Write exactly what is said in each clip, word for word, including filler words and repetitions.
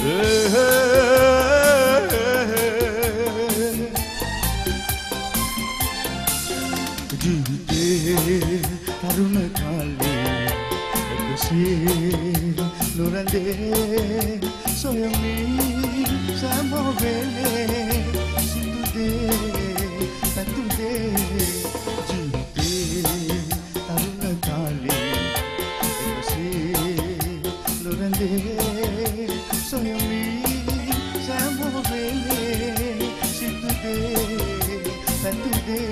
ජීවිතේ තරුණ කාලේ එකසේ නොරඳේ සොයමි සෑම වෙලේ සිදු දේ පැතු දේ ජීවිතේ තරුණ කාලේ එකසේ නොරඳේ සොයමි සෑම වෙලේ සිදු දේ පැතු දේ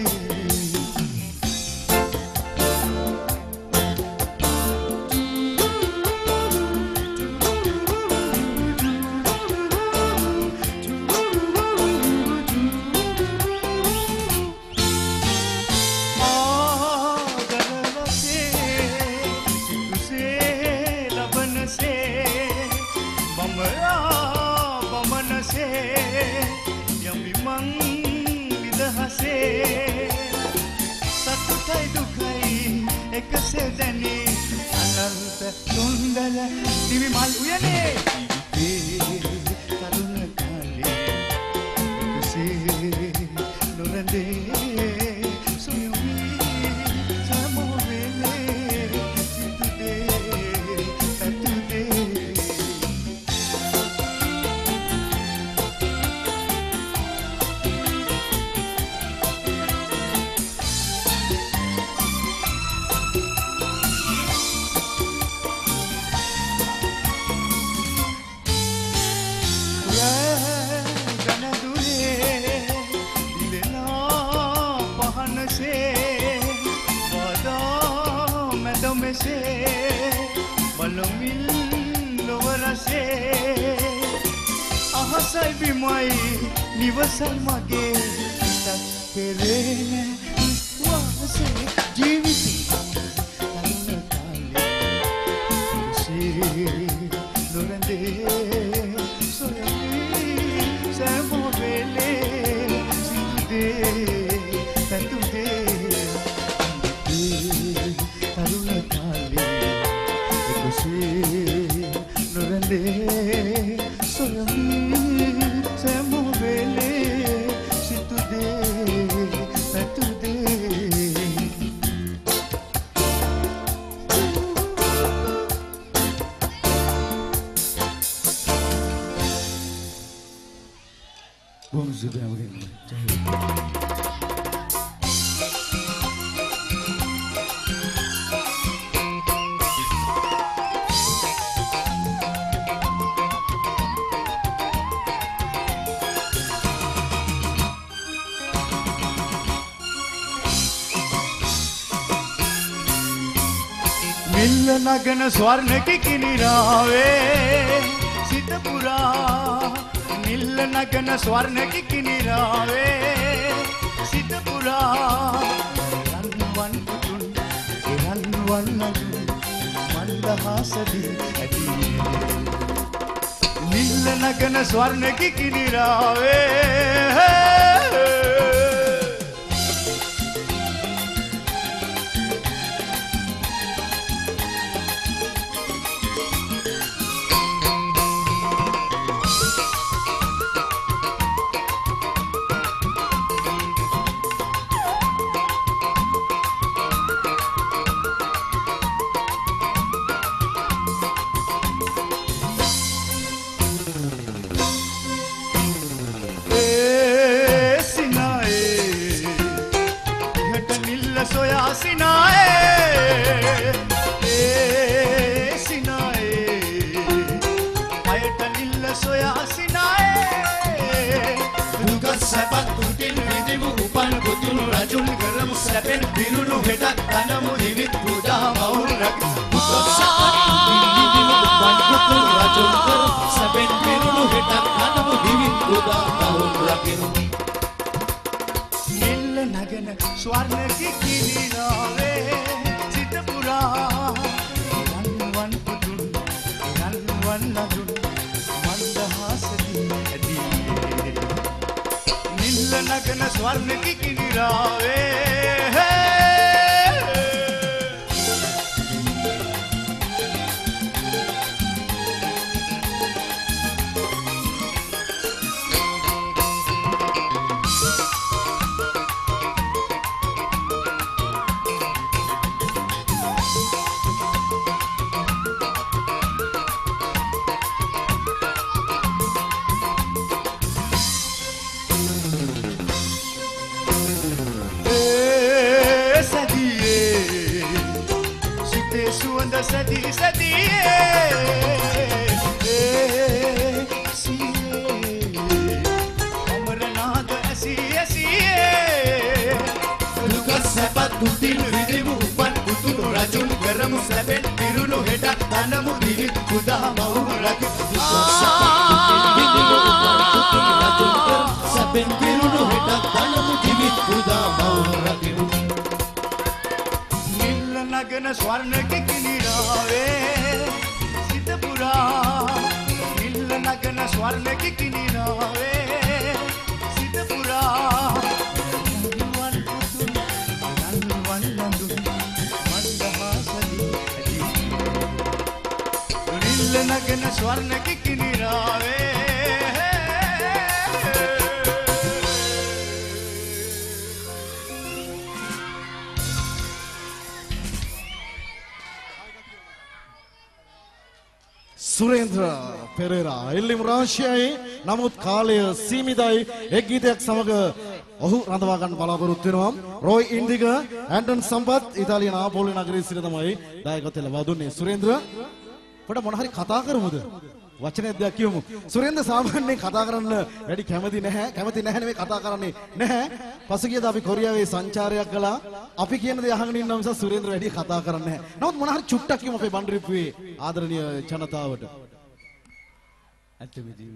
එකසේ දැනේ අනන්ත සුන්දර දිවි මල් උයනේ ජීවිතේ තරුණ කාලේ එකසේ නොරඳේ සොයමි සෑම වෙලේ සිදු දේ පැතු දේ ahasai bimai nivasai mage tak kerena wase jiviti taruna kale se norande soyami samo vele sinde tatude taruna kale se norande soyami samo vele situde patude bom zebe amrin මිල්ල නගන ස්වර්ණ කිකිනිරාවේ සිත පුරා මිල්ල නගන ස්වර්ණ කිකිනිරාවේ සිත පුරා රන්වන් පුතුන් රන්වන් නගන මන්දහාසදී ඇති මිල්ල නගන ස්වර්ණ කිකිනිරාවේ soya sinae e sinae ayata nilla soya sinae dukat sapat kutin vidimu upan kutun rajul garam sapen birunu hedak tanamu divit buda maurak dukat sapat vidimu upan kutun rajul garam sapen birunu hedak tanamu divit buda maurak nagana swarna kikirinawe sitapura ranwan putun ranwan nadun mandahasadi adi nilla nagana swarna kikirinawe खुदा मौरग සැපෙන් පිරුණු හෙටක් තනමු දිවි පුදා මෞරග නිල්ල නගන ස්වර්ණ කිකිනිරාවේ සිත පුරා නිල්ල නගන ස්වර්ණ කිකිනිරාවේ සිත පුරා වන් පුතුන් නල්වන් ලඳුන් මන්දහාසදී නිල්ල නගන ස්වර්ණ කිකිනිරාවේ සුරේන්ද්‍ර පෙරේරා එල්ලිම් රාශියයි නමුත් කාලය සීමිතයි එක් ගීතයක් සමග ඔහු රඳවා ගන්න බලාපොරොත්තු වෙනවා රොයි ඉන්දික ඇන්ටන් සම්පත් ඉතාලිය නාපෝලි නගරයේ සිට තමයි දායකත්වය ලබා දුන්නේ සුරේන්ද්‍ර පොඩ මොන හරි කතා කරමුද වචනයක් දෙයක් කියමු සුරේන්ද්‍ර සාමාන්‍යයෙන් කතා කරන්න වැඩි කැමති නැහැ කැමති නැහැ නෙමෙයි කතා කරන්නේ නැහැ පසුගියද අපි කොරියාවේ සංචාරයක් කළා අපි කියන දේ අහගෙන ඉන්න නිසා සුරේන්ද්‍ර වැඩි කතා කරන්නේ නැහැ නමුත් මොන හරි චුට්ටක් කියමු අපේ බණ්ඩරිප්පුවේ ආදරණීය ජනතාවට ඇත්තම ඉතින්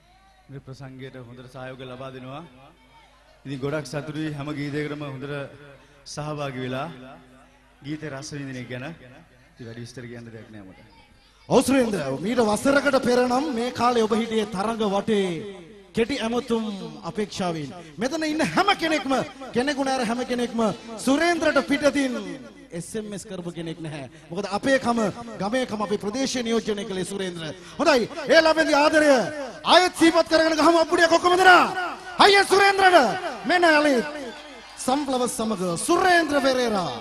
මේ ප්‍රසංගයට හොඳට සහයෝගය ලබා දෙනවා ඉතින් ගොඩක් සතුටුයි හැම ගීතයකටම හොඳට සහභාගී වෙලා ගීතේ රස විඳින එක ගැන ඉතින් වැඩි විස්තර කියන්න දෙයක් නෑ මට ඔව් සුරේන්ද්‍ර මීට වසරකට පෙර නම් මේ කාලේ ඔබ හිටියේ තරඟ වටේ කෙටි ඇමතුම් අපේක්ෂාවෙන් මෙතන ඉන්න හැම කෙනෙක්ම කෙනෙකු නෑර හැම කෙනෙක්ම සුරේන්ද්‍රට පිටතින් එස් එම් එස් කරපු කෙනෙක් නැහැ මොකද අපේ කම ගමේ කම අපේ ප්‍රදේශයේ නියෝජනය කළේ සුරේන්ද්‍ර හොඳයි ඒ ලැබෙන ආදරය ආයෙත් සිහිපත් කරගෙන ගහමු අප්පුඩිය කොක්කම දෙනා අයියේ සුරේන්ද්‍රට මෙන්න ඇලි සම්ප්ලව සමග සුරේන්ද්‍ර පෙරේරා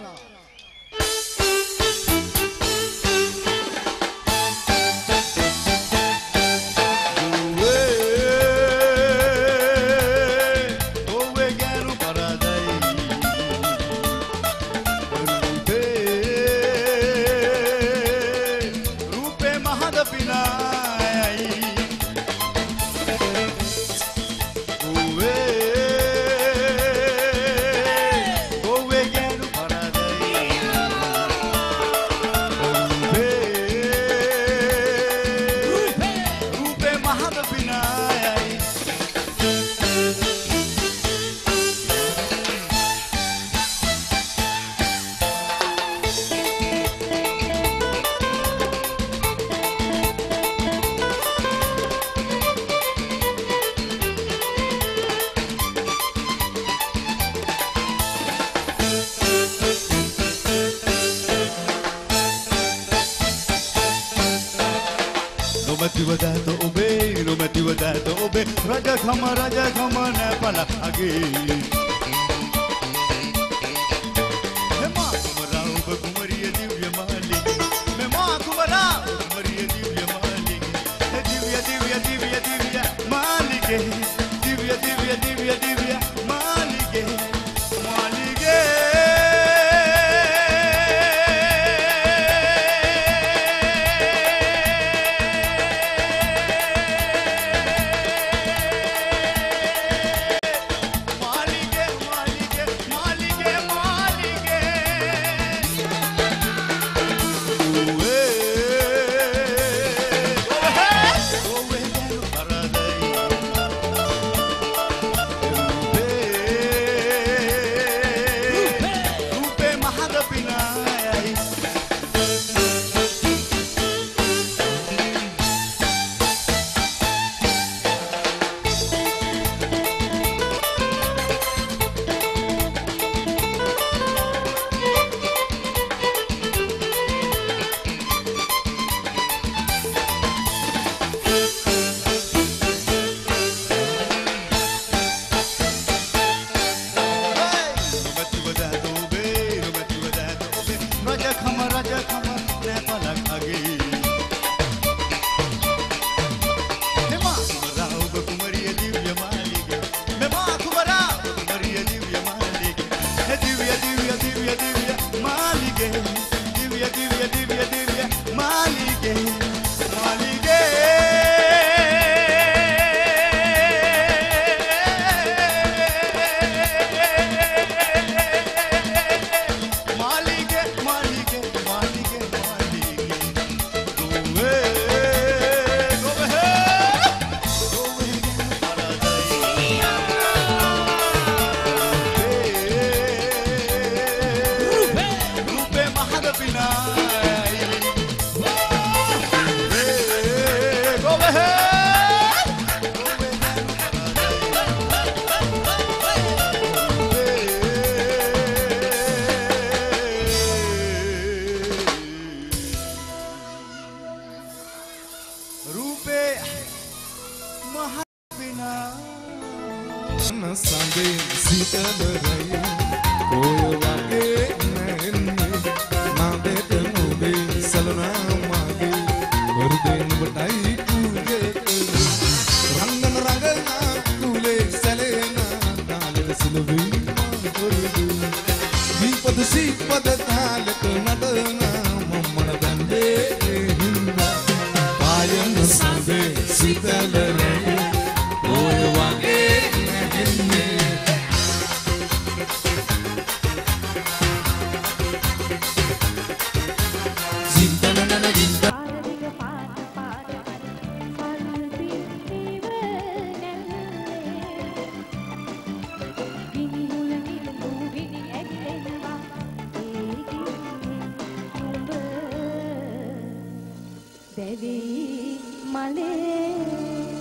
मालिके රූපේ මහ විනා සඳේ සීතලරය ඔය වගේ නැන්නේ නාදෙට නුඹේ සලනා මාගේ වර්ධෙන් වටයි කුගේ රංගන රංගනා කුලේ සැලෙනා තාලෙ සිලුවී මාගොරුදු දීපද සීපද තාලක නටනා මම්මන දන්නේ හින්දා පායන සඳේ සීතලරය ඔය වගේ Baby, my lady.